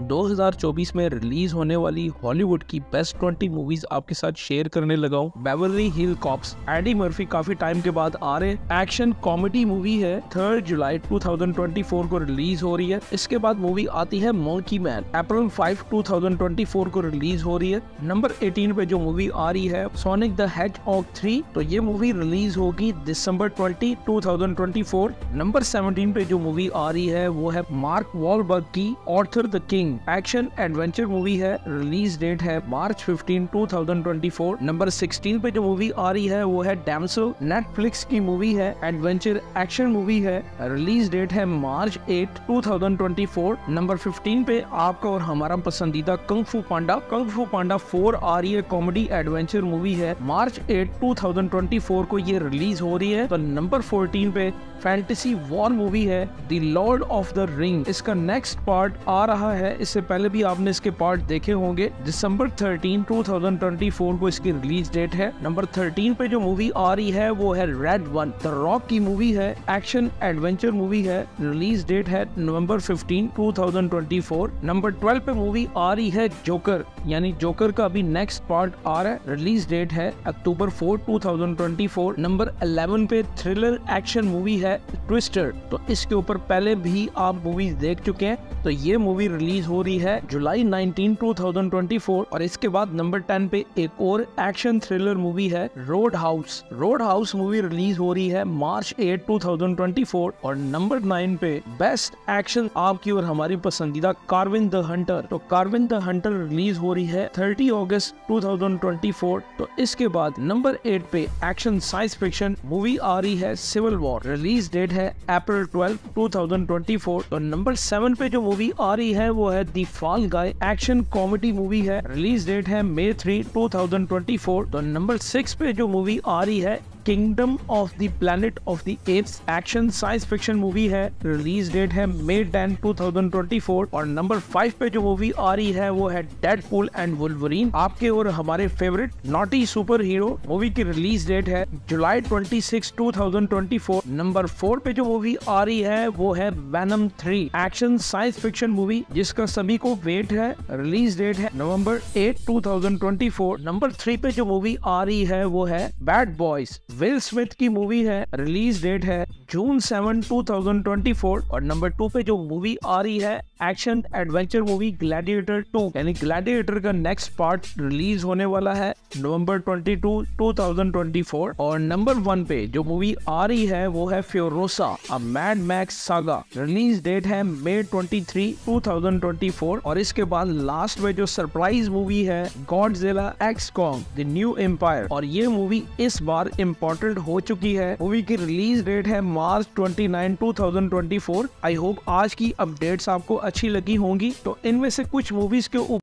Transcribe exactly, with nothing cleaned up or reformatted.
दो हज़ार चौबीस में रिलीज होने वाली हॉलीवुड की बेस्ट ट्वेंटी मूवीज आपके साथ शेयर करने लगा हूँ। Beverly Hill cops, Eddie Murphy काफी टाइम के बाद आ रहे एक्शन कॉमेडी मूवी है। थर्ड जुलाई दो हज़ार चौबीस को रिलीज हो रही है। इसके बाद मूवी आती है मंकी मैन, अप्रैल पाँच दो हज़ार चौबीस को रिलीज हो रही है। नंबर अठारह पे जो मूवी आ रही है सोनिक द हेडजहॉग थ्री, तो ये मूवी रिलीज होगी दिसंबर बीस दो हज़ार चौबीस। नंबर सत्रह पे जो मूवी आ रही है वो है मार्क वॉलबर्ग की Arthur the King, action adventure movie है। रिलीज डेट है मार्च पंद्रह दो हज़ार चौबीस। नंबर सोलह पे जो मूवी आ रही है वो है डैमसेल, नेटफ्लिक्स की मूवी है, एडवेंचर एक्शन मूवी है। रिलीज डेट है मार्च आठ दो हज़ार चौबीस। नंबर पंद्रह पे आपका और हमारा पसंदीदा कंग फू पांडा, कंग फू पांडा फोर आ रही है, कॉमेडी एडवेंचर मूवी है। मार्च आठ दो हज़ार चौबीस को ये रिलीज हो रही है। तो नंबर चौदह पे फैंटेसी वॉर मूवी है the Lord of the Ring, इसका नेक्स्ट पार्ट आ रहा है। इससे पहले भी आपने इसके पार्ट देखे होंगे। दिसंबर तेरह दो हज़ार चौबीस को इसकी रिलीज डेट है। नंबर तेरह पे जो मूवी आ रही है वो है रेड वन, द रॉक की मूवी है, एक्शन एडवेंचर मूवी है। रिलीज डेट है नवंबर पंद्रह दो हज़ार चौबीस। नंबर बारह पे मूवी आ रही है जोकर, यानी जोकर का अभी नेक्स्ट पार्ट आ रहा है। रिलीज डेट है अक्टूबर चार दो हज़ार चौबीस। नंबर ग्यारह पे थ्रिलर एक्शन मूवी है ट्विस्टर, तो इसके ऊपर पहले भी आप मूवीज देख चुके हैं। तो ये मूवी रिलीज हो रही है जुलाई उन्नीस दो हज़ार चौबीस। और इसके बाद नंबर दस पे एक और एक्शन थ्रिलर मूवी है Road House, Road House movie release हो रही है मार्च आठ दो हज़ार चौबीस। और नंबर नौ पे बेस्ट एक्शन आपकी और हमारी पसंदीदा कार्विन द हंटर, तो कार्विन द हंटर रिलीज हो रही है तीस अगस्त दो हज़ार चौबीस। तो इसके बाद नंबर आठ पे एक्शन साइंस फिक्शन मूवी आ रही है सिविल वॉर, रिलीज डेट है अप्रैल बारह दो हज़ार चौबीस। तो नंबर सात पे जो मूवी आ रही है वो है the Fall Guy, action comedy movie है। रिलीज डेट है मई तीन दो हज़ार चौबीस। तो नंबर छह पे जो मूवी आ रही है Kingdom of the Planet of the Apes, action science fiction movie है। रिलीज डेट है मई दस दो हज़ार चौबीस। और नंबर पाँच पे जो मूवी आ रही है वो है डेडपूल एंड वुल्वरीन, आपके और हमारे favourite naughty superhero. Movie की रिलीज डेट है जुलाई छब्बीस दो हज़ार चौबीस। नंबर चार पे जो मूवी आ रही है वो है Venom three, action science fiction movie जिसका सभी को वेट है। रिलीज डेट है नवंबर आठ दो हज़ार चौबीस। नंबर तीन पे जो मूवी आ रही है वो है बैड बॉयज, विल स्मिथ की मूवी है। रिलीज डेट है जून सात दो हज़ार चौबीस। और नंबर टू पे जो मूवी आ रही है action adventure movie Gladiator two, यानी ग्लैडिएटर का नेक्स्ट पार्ट रिलीज होने वाला है नवंबर बाईस दो हज़ार चौबीस। और नंबर वन पे जो मूवी आ रही है वो है Furiosa, a Mad Max saga. Release date है मई तेईस दो हज़ार चौबीस। और इसके बाद लास्ट में जो सरप्राइज मूवी है Godzilla x Kong the new empire, और ये मूवी इस बार इम्पोर्टेंट हो चुकी है। मूवी की रिलीज डेट है मार्च उनतीस दो हज़ार चौबीस। आई होप आज की अपडेट्स आपको अच्छी लगी होंगी। तो इनमें से कुछ मूवीज के